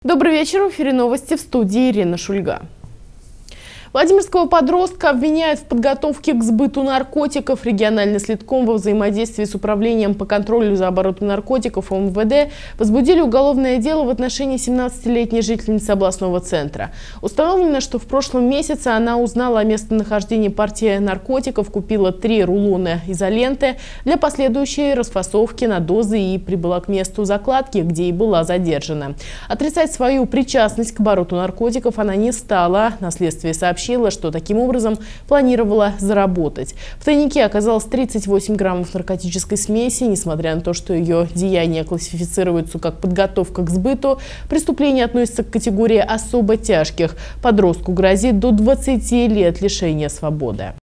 Добрый вечер. В эфире новости, в студии Ирина Шульга. Владимирского подростка обвиняют в подготовке к сбыту наркотиков. Региональный следком во взаимодействии с Управлением по контролю за оборотом наркотиков МВД возбудили уголовное дело в отношении 17-летней жительницы областного центра. Установлено, что в прошлом месяце она узнала о местонахождении партии наркотиков, купила 3 рулона изоленты для последующей расфасовки на дозы и прибыла к месту закладки, где и была задержана. Отрицать свою причастность к обороту наркотиков она не стала. На следствии сообщила, что таким образом планировала заработать. В тайнике оказалось 38 граммов наркотической смеси. Несмотря на то, что ее деяния классифицируются как подготовка к сбыту, преступление относится к категории особо тяжких. Подростку грозит до 20 лет лишения свободы.